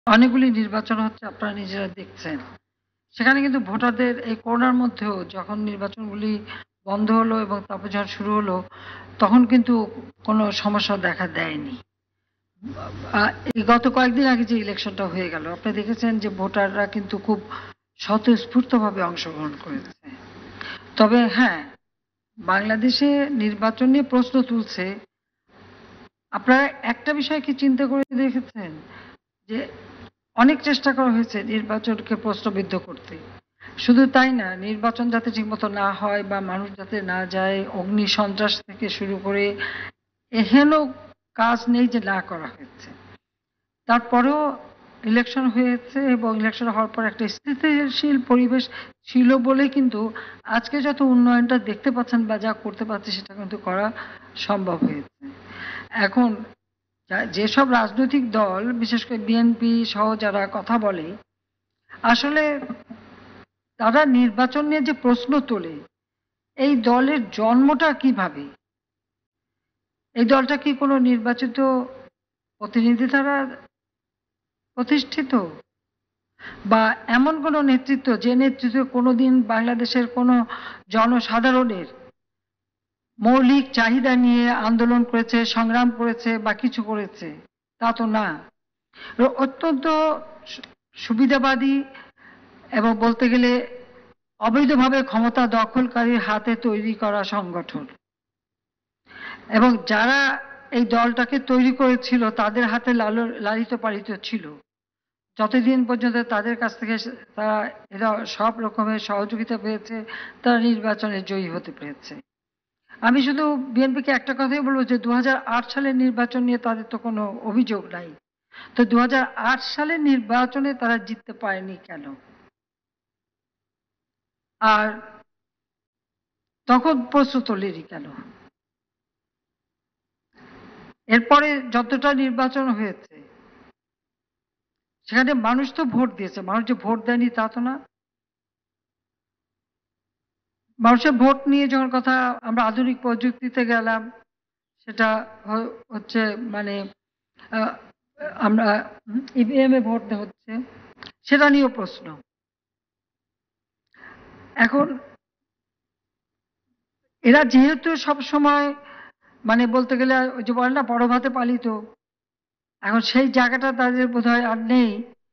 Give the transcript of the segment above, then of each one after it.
অনেকগুলি নির্বাচন হচ্ছে, আপনারা নিজেরা দেখছেন। সেখানে কিন্তু ভোটারদের এই করোনার মধ্যেও যখন নির্বাচনগুলি বন্ধ হলো এবং তারপর যখন শুরু হলো, তখন কিন্তু কোনো সমস্যা দেখা দেয়নি। এই গত কয়েকদিন আগে যে ইলেকশনটা হয়ে গেল, আপনি দেখেছেন যে ভোটাররা কিন্তু খুব স্বতঃস্ফূর্তভাবে অংশগ্রহণ করেছে। তবে হ্যাঁ, বাংলাদেশে নির্বাচন নিয়ে প্রশ্ন তুলছে। আপনারা একটা বিষয় কি চিন্তা করে দেখেছেন যে অনেক চেষ্টা করা হয়েছে নির্বাচনকে প্রশ্নবিদ্ধ করতে। শুধু তাই না, নির্বাচন যাতে ঠিকমতো না হয় বা মানুষ যাতে না যায়, অগ্নি সন্ত্রাস থেকে শুরু করে এহেন কাজ নেই যে না করা হয়েছে। তারপরেও ইলেকশন হয়েছে এবং ইলেকশন হওয়ার পর একটা স্থিতিশীল পরিবেশ ছিল বলেই কিন্তু আজকে যত উন্নয়নটা দেখতে পাচ্ছেন বা যা করতে পারছে সেটা কিন্তু করা সম্ভব হয়েছে। এখন যেসব রাজনৈতিক দল, বিশেষ করে বিএনপি সহ যারা কথা বলে, আসলে তারা নির্বাচন নিয়ে যে প্রশ্ন তোলে, এই দলের জন্মটা কিভাবে? এই দলটা কি কোনো নির্বাচিত প্রতিনিধি দ্বারা প্রতিষ্ঠিত, বা এমন কোনো নেতৃত্ব যে নেতৃত্ব কোনোদিন বাংলাদেশের কোনো জনসাধারণের মৌলিক চাহিদা নিয়ে আন্দোলন করেছে, সংগ্রাম করেছে বা কিছু করেছে? তা তো না। অত্যন্ত সুবিধাবাদী এবং বলতে গেলে অবৈধভাবে ক্ষমতা দখলকারীর হাতে তৈরি করা সংগঠন, এবং যারা এই দলটাকে তৈরি করেছিল তাদের হাতে লালিত পালিত ছিল। যতদিন পর্যন্ত তাদের কাছ থেকে তারা এরা সব রকমের সহযোগিতা পেয়েছে, তারা নির্বাচনে জয়ী হতে পেরেছে। আমি শুধু বিএনপিকে একটা কথাই বলবো যে 2008 সালের নির্বাচন নিয়ে তাদের তো কোনো অভিযোগ নাই। তো 2008 সালের নির্বাচনে তারা জিততে পারেনি কেন? আর তখন প্রশ্ন তোলেনি কেন? এরপরে যতটা নির্বাচন হয়েছে সেখানে মানুষ তো ভোট দিয়েছে, মানুষ যে ভোট দেয়নি তা তো না। মানুষের ভোট নিয়ে যখন কথা, আমরা আধুনিক প্রযুক্তিতে গেলাম, সেটা হচ্ছে মানে আহ, আমরা ইভিএম এ ভোট হচ্ছে, সেটা নিয়েও প্রশ্ন। এখন এরা যেহেতু সব সময় মানে বলতে গেলে ওই যে বলে না বড় ভাতে পালিত, এখন সেই জায়গাটা তাদের বোধহয় আর নেই।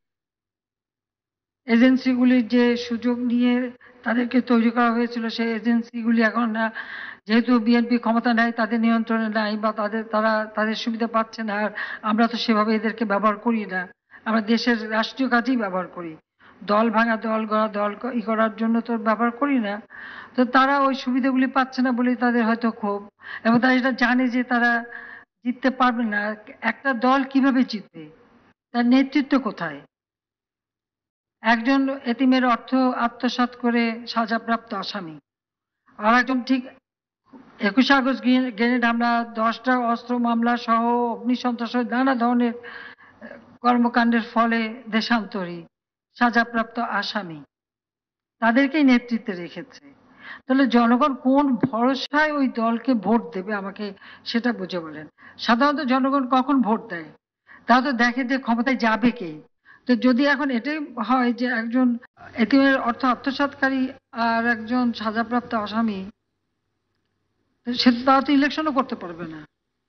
এজেন্সিগুলির যে সুযোগ নিয়ে তাদেরকে তৈরি করা হয়েছিল, সেই এজেন্সিগুলি এখন যেহেতু বিএনপি ক্ষমতা নেয়, তাদের নিয়ন্ত্রণে নাই বা তারা তাদের সুবিধা পাচ্ছে না। আর আমরা তো সেভাবে এদেরকে ব্যবহার করি না, আমরা দেশের রাষ্ট্রীয় কাজেই ব্যবহার করি। দল ভাঙা, দল গড়া, করার জন্য তো ব্যবহার করি না। তো তারা ওই সুবিধাগুলি পাচ্ছে না বলেই তাদের হয়তো ক্ষোভ, এবং তারা এটা জানে যে তারা জিততে পারবে না। একটা দল কিভাবে জিতবে? তার নেতৃত্ব কোথায়? একজন এতিমের অর্থ আত্মসাৎ করে সাজাপ্রাপ্ত আসামি, আর একজন ঠিক 21 আগস্ট গ্রেনেড হামলা, 10টা অস্ত্র মামলা সহ অগ্নিসন্ত্রাস নানা ধরনের কর্মকাণ্ডের ফলে দেশান্তরী সাজাপ্রাপ্ত আসামি, তাদেরকেই নেতৃত্বে রেখেছে। তাহলে জনগণ কোন ভরসায় ওই দলকে ভোট দেবে, আমাকে সেটা বুঝে বলেন। সাধারণত জনগণ কখন ভোট দেয়? তারা তো দেখে যে ক্ষমতায় যাবে কে। তো যদি এখন এটাই হয় যে একজন এতিমের অর্থ আত্মসাৎকারী আর একজন সাজাপ্রাপ্ত আসামি, সে তো তারা তো ইলেকশনও করতে পারবে না।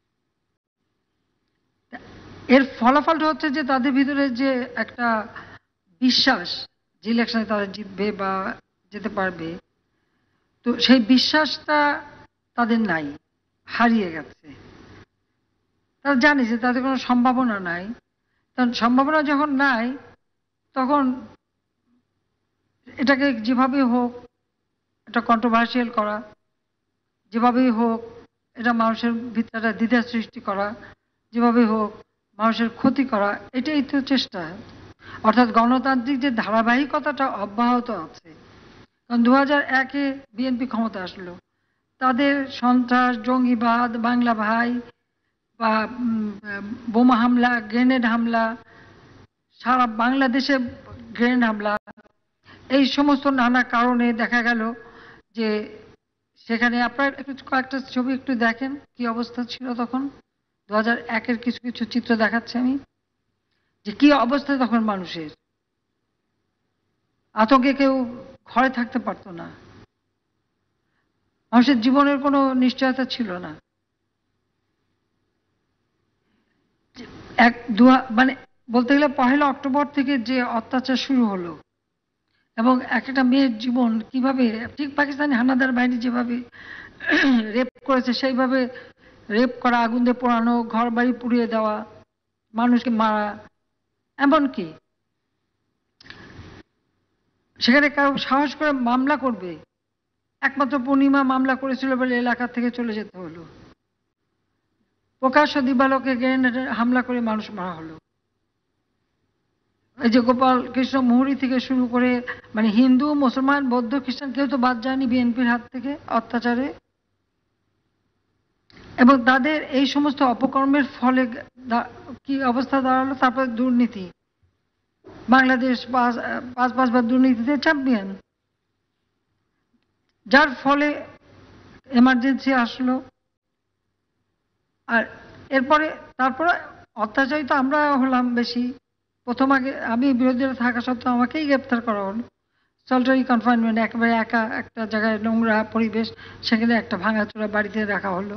এর ফলাফলটা হচ্ছে যে তাদের ভিতরে যে একটা বিশ্বাস যে ইলেকশনে তারা জিতবে বা যেতে পারবে, তো সেই বিশ্বাসটা তাদের নাই, হারিয়ে গেছে। তারা জানে যে তাদের কোনো সম্ভাবনা নাই। কারণ সম্ভাবনা যখন নাই, তখন এটাকে যেভাবেই হোক এটা কন্ট্রোভার্সিয়াল করা, যেভাবেই হোক এটা মানুষের ভিতরে একটা দ্বিধা সৃষ্টি করা, যেভাবেই হোক মানুষের ক্ষতি করা, এটাই তো চেষ্টা। অর্থাৎ গণতান্ত্রিক যে ধারাবাহিকতাটা অব্যাহত আছে। কারণ 2001-এ বিএনপি ক্ষমতা আসলো, তাদের সন্ত্রাস, জঙ্গিবাদ, বাংলা ভাই বা বোমা হামলা, গ্রেনেড হামলা, সারা বাংলাদেশে গ্রেনেড হামলা, এই সমস্ত নানা কারণে দেখা গেল যে সেখানে আপনার একটু কয়েকটা ছবি একটু দেখেন কি অবস্থা ছিল তখন। 2001-এর কিছু কিছু চিত্র দেখাচ্ছি আমি। যে কি অবস্থা তখন মানুষের, আতঙ্কে কেউ ঘরে থাকতে পারতো না, মানুষের জীবনের কোনো নিশ্চয়তা ছিল না। মানে বলতে গেলে 1 অক্টোবর থেকে যে অত্যাচার শুরু হলো এবং একটা মেয়ের জীবন কিভাবে, ঠিক পাকিস্তানি হানাদার বাহিনী যেভাবে রেপ করেছে সেইভাবে রেপ করা, আগুন দিয়ে পোড়ানো, ঘর বাড়ি পুড়িয়ে দেওয়া, মানুষকে মারা, এমনকি সেখানে কারো সাহস করে মামলা করবে, একমাত্র পূর্ণিমা মামলা করেছিল বলে এলাকা থেকে চলে যেতে হলো। প্রকাশ্য দিবালোকে গ্রেনেডের হামলা করে মানুষ মারা হলো। এই যে গোপাল কৃষ্ণ মুহুরী থেকে শুরু করে মানে হিন্দু, মুসলমান, বৌদ্ধ, খ্রিস্টান কেউ তো বাদ যায়নি বিএনপির হাত থেকে অত্যাচারে। এবং তাদের এই সমস্ত অপকর্মের ফলে কি অবস্থা দাঁড়ালো, তারপর দুর্নীতি, বাংলাদেশ 5বার দুর্নীতিতে চ্যাম্পিয়ন, যার ফলে এমার্জেন্সি আসলো। আর এরপরে তারপরে অত্যাচারিত আমরা হলাম বেশি। প্রথম আগে আমি বিরোধীরা থাকা সত্ত্বেও আমাকেই গ্রেপ্তার করা হলো, সলটারি কনফাইনমেন্ট, একেবারে একা একটা জায়গায়, নোংরা পরিবেশ, সেখানে একটা ভাঙাচোরা বাড়িতে রাখা হলো।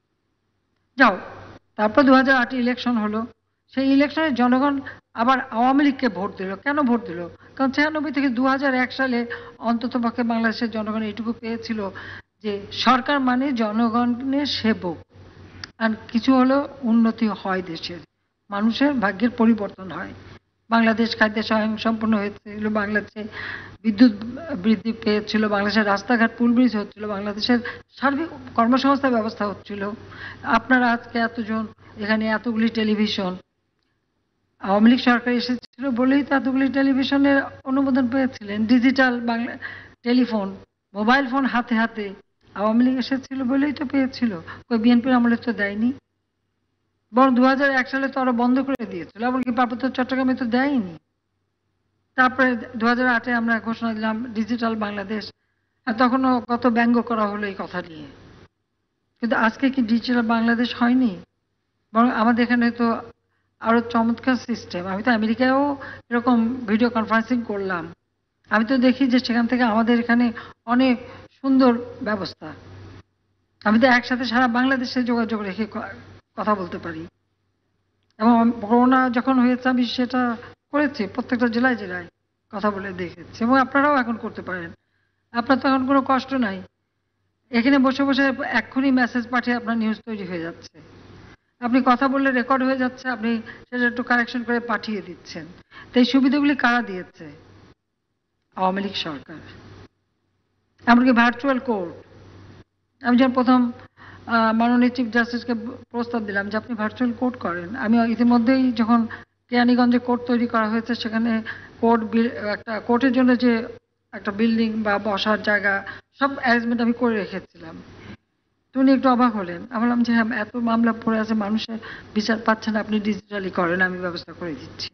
যাও, তারপর 2008 ইলেকশন হলো। সেই ইলেকশনে জনগণ আবার আওয়ামী লীগকে ভোট দিল। কেন ভোট দিল? কারণ 96 থেকে 2001 সালে অন্তত পক্ষে বাংলাদেশের জনগণ এইটুকু পেয়েছিল যে সরকার মানে জনগণের সেবক, আর কিছু হলেও উন্নতি হয়, দেশের মানুষের ভাগ্যের পরিবর্তন হয়। বাংলাদেশ খাদ্য স্বয়ংসম্পূর্ণ হয়েছিল, বাংলাদেশে বিদ্যুৎ বৃদ্ধি পেয়েছিল, বাংলাদেশের রাস্তাঘাট পুল ব্রিজ হচ্ছিল, বাংলাদেশের সার্বিক কর্মসংস্থান ব্যবস্থা হচ্ছিল। আপনারা আজকে এতজন এখানে, এতগুলি টেলিভিশন, আওয়ামী লীগ সরকার এসেছিল বলেই তো এতগুলি টেলিভিশনের অনুমোদন পেয়েছিলেন। Digital Bangla telephone, mobile phone হাতে হাতে আওয়ামী লীগ এসেছিল বলেই তো পেয়েছিল, ওই বিএনপির আমলে তো দেয়নি। বরং 2001 সালে তো আরো বন্ধ করে দিয়েছিল, এমনকি পার্বত্য চট্টগ্রামে তো দেয়নি। তারপরে 2008-এ আমরা ঘোষণা দিলাম ডিজিটাল বাংলাদেশ, আর তখনও কত ব্যঙ্গ করা হলো এই কথা নিয়ে। কিন্তু আজকে কি ডিজিটাল বাংলাদেশ হয়নি? বরং আমাদের এখানে তো আরো চমৎকার সিস্টেম। আমি তো আমেরিকায়ও এরকম ভিডিও কনফারেন্সিং করলাম, আমি তো দেখি যে সেখান থেকে আমাদের এখানে অনেক সুন্দর ব্যবস্থা। আমি তো একসাথে সারা বাংলাদেশে যোগাযোগ রেখে কথা বলতে পারি। এবং করোনা যখন হয়েছে আমি সেটা করেছি, প্রত্যেকটা জেলায় জেলায় কথা বলে দেখেছি, এবং আপনারাও এখন করতে পারেন। আপনার তো এখন কোনো কষ্ট নাই, এখানে বসে বসে এক্ষুনি মেসেজ পাঠিয়ে আপনার নিউজ তৈরি হয়ে যাচ্ছে, আপনি কথা বললে রেকর্ড হয়ে যাচ্ছে, আপনি সেটা একটু কারেকশন করে পাঠিয়ে দিচ্ছেন। তো এই সুবিধাগুলি কারা দিয়েছে? আওয়ামী লীগ সরকার। এমনকি ভার্চুয়াল কোর্ট, আমি যখন প্রথম মাননীয় চিফ জাস্টিসকে প্রস্তাব দিলাম যে আপনি ভার্চুয়াল কোর্ট করেন, আমি ইতিমধ্যেই যখন কেরানীগঞ্জে কোর্ট তৈরি করা হয়েছে সেখানে একটা কোর্টের জন্য যে একটা বিল্ডিং বা বসার জায়গা সব অ্যারেঞ্জমেন্ট আমি করে রেখেছিলাম। উনি একটু অবাক হলেন। আমি বললাম যে হ্যাঁ, এত মামলা পড়ে আছে, মানুষের বিচার পাচ্ছে না, আপনি ডিজিটালি করেন, আমি ব্যবস্থা করে দিচ্ছি।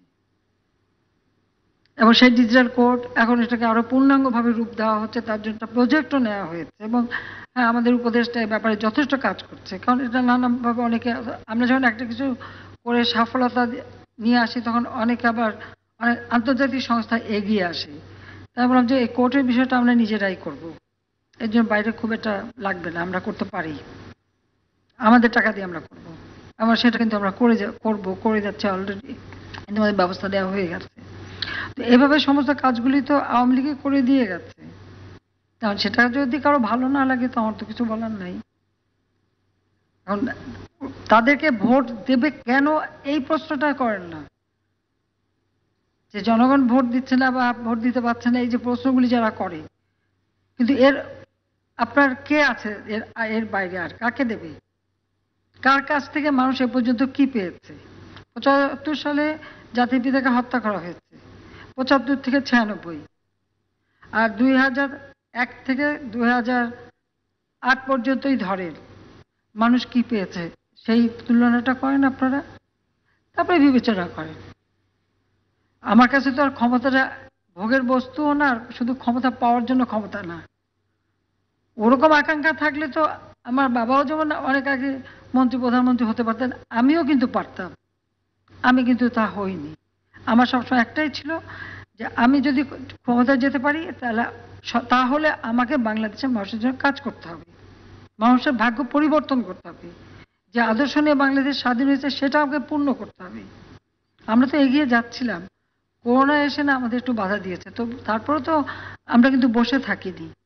এবং সেই ডিজিটাল কোর্ট এখন এটাকে আরো পূর্ণাঙ্গভাবে রূপ দেওয়া হচ্ছে, তার জন্য একটা প্রজেক্টও নেওয়া হয়েছে। এবং হ্যাঁ, আমাদের উপদেষ্টা এই ব্যাপারে যথেষ্ট কাজ করছে, কারণ এটা নানানভাবে অনেকে, আমরা যখন একটা কিছু করে সফলতা নিয়ে আসি তখন অনেকে আবার অনেক আন্তর্জাতিক সংস্থা এগিয়ে আসে। তাই বললাম যে এই কোর্টের বিষয়টা আমরা নিজেরাই করব, এর জন্য বাইরে খুব একটা লাগবে না, আমরা করতে পারি, আমাদের টাকা দিয়ে আমরা করব। আমার সেটা কিন্তু আমরা করে যাচ্ছে অলরেডি, কিন্তু আমাদের ব্যবস্থা দেওয়া হয়ে গেছে। তো এভাবে সমস্ত কাজগুলি তো আওয়ামী লীগে করে দিয়ে গেছে, কারণ সেটা যদি কারো ভালো না লাগে তো আমার তো কিছু বলার নাই। এখন তাদেরকে ভোট দেবে কেন এই প্রশ্নটা করেন না, যে জনগণ ভোট দিচ্ছে না বা ভোট দিতে পারছে না, এই যে প্রশ্নগুলি যারা করে, কিন্তু আপনার কে আছে এর বাইরে, আর কাকে দেবে? কার কাছ থেকে মানুষ এ পর্যন্ত কি পেয়েছে? 75 সালে জাতির পিতাকে হত্যা করা হয়েছে, 75 থেকে 96, আর 2001 থেকে 2008 পর্যন্তই ধরেন, মানুষ কি পেয়েছে সেই তুলনাটা করেন আপনারা, তারপরে বিবেচনা করেন। আমার কাছে তো আর ক্ষমতাটা ভোগের বস্তুও না, শুধু ক্ষমতা পাওয়ার জন্য ক্ষমতা না। ওরকম আকাঙ্ক্ষা থাকলে তো আমার বাবাও যেমন অনেক আগে মন্ত্রী প্রধানমন্ত্রী হতে পারতেন, আমিও কিন্তু পারতাম, আমি কিন্তু তা হইনি। আমার সবসময় একটাই ছিল যে আমি যদি ক্ষমতায় যেতে পারি তাহলে আমাকে বাংলাদেশের মানুষের জন্য কাজ করতে হবে, মানুষের ভাগ্য পরিবর্তন করতে হবে, যে আদর্শ নিয়ে বাংলাদেশ স্বাধীন হয়েছে সেটা আমাকে পূর্ণ করতে হবে। আমরা তো এগিয়ে যাচ্ছিলাম, করোনা এসে না আমাদের একটু বাধা দিয়েছে, তো তারপরে তো আমরা কিন্তু বসে থাকিনি।